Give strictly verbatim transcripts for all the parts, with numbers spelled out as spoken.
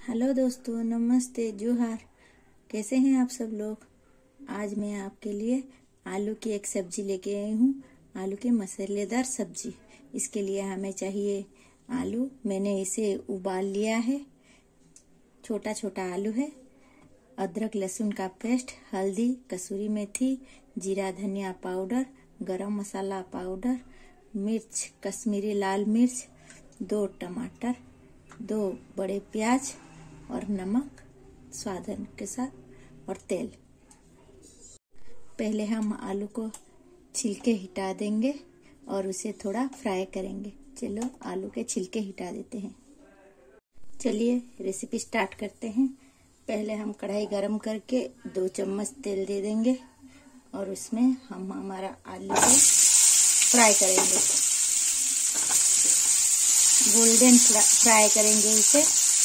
Hello दोस्तों, नमस्ते, जोहार। कैसे हैं आप सब लोग। आज मैं आपके लिए आलू की एक सब्जी लेके आई हूँ। आलू की मसालेदार सब्जी। इसके लिए हमें चाहिए आलू। मैंने इसे उबाल लिया है। छोटा छोटा आलू है। अदरक लहसुन का पेस्ट, हल्दी, कसूरी मेथी, जीरा धनिया पाउडर, गरम मसाला पाउडर, मिर्च, कश्मीरी लाल मिर्च, दो टमाटर, दो बड़े प्याज और नमक स्वाद के साथ और तेल। पहले हम आलू को छिलके हटा देंगे और उसे थोड़ा फ्राई करेंगे। चलो आलू के छिलके हटा देते हैं। चलिए रेसिपी स्टार्ट करते हैं। पहले हम कढ़ाई गरम करके दो चम्मच तेल दे देंगे और उसमें हम हमारा आलू को फ्राई करेंगे। गोल्डन फ्राई करेंगे इसे।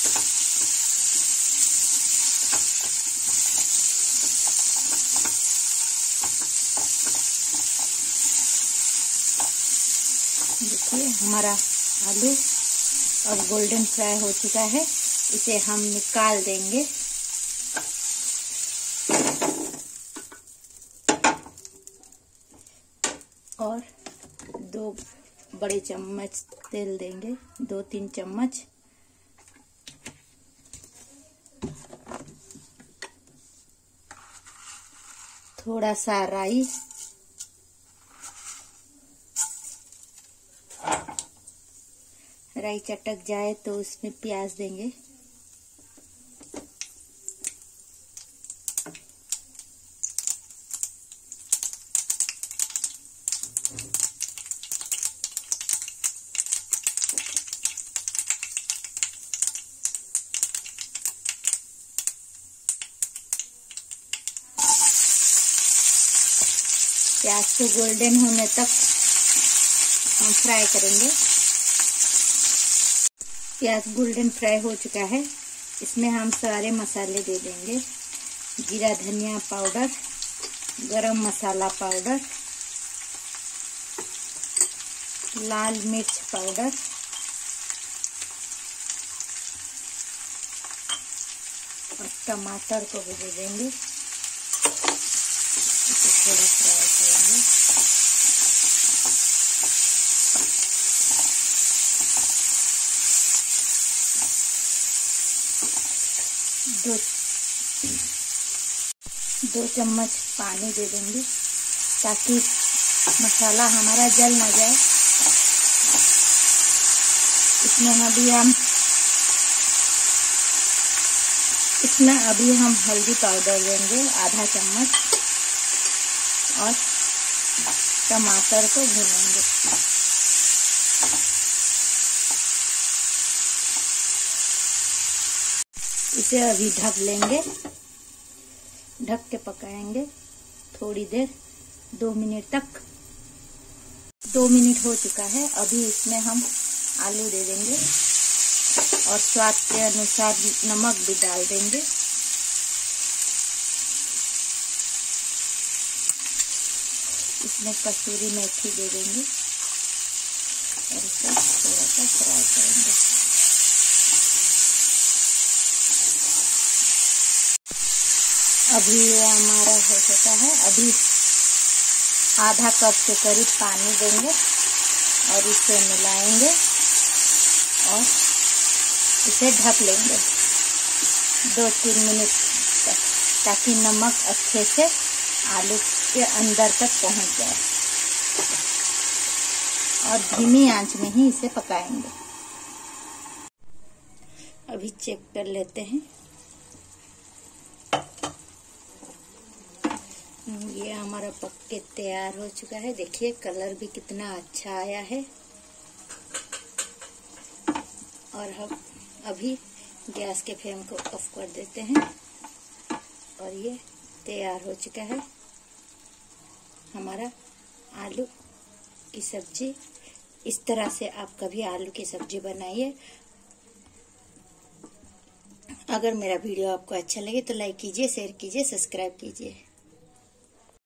देखिए हमारा आलू अब गोल्डन फ्राई हो चुका है। इसे हम निकाल देंगे। और दो बड़े चम्मच तेल देंगे, दो तीन चम्मच। थोड़ा सा राई, राई चटक जाए तो उसमें प्याज देंगे। प्याज को गोल्डन होने तक हम फ्राई करेंगे। प्याज गोल्डन फ्राई हो चुका है। इसमें हम सारे मसाले दे देंगे। जीरा धनिया पाउडर, गरम मसाला पाउडर, लाल मिर्च पाउडर, और टमाटर को भी दे देंगे। इसे थोड़ा फ्राई करेंगे। दो दो चम्मच पानी दे देंगे ताकि मसाला हमारा जल ना जाए। इसमें अभी हम इसमें अभी हम हल्दी पाउडर देंगे आधा चम्मच और टमाटर को भूनेंगे। इसे अभी ढक लेंगे। ढक के पकाएंगे थोड़ी देर, दो मिनट तक। दो मिनट हो चुका है। अभी इसमें हम आलू दे देंगे और स्वाद के अनुसार नमक भी डाल देंगे। इसमें कसूरी मेथी दे देंगे और इसे थोड़ा सा फ्राई करेंगे। अभी ये हमारा हो चुका है। अभी आधा कप के करीब पानी देंगे और इसे मिलाएंगे और इसे ढक लेंगे दो तीन मिनट तक, ताकि नमक अच्छे से आलू के अंदर तक पहुंच जाए। और धीमी आंच में ही इसे पकाएंगे। अभी चेक कर लेते हैं। ये हमारा पक के तैयार हो चुका है। देखिए कलर भी कितना अच्छा आया है। और हम अभी गैस के फ्लेम को ऑफ कर देते हैं और ये तैयार हो चुका है हमारा आलू की सब्जी। इस तरह से आप कभी आलू की सब्जी बनाइए। अगर मेरा वीडियो आपको अच्छा लगे तो लाइक कीजिए, शेयर कीजिए, सब्सक्राइब कीजिए।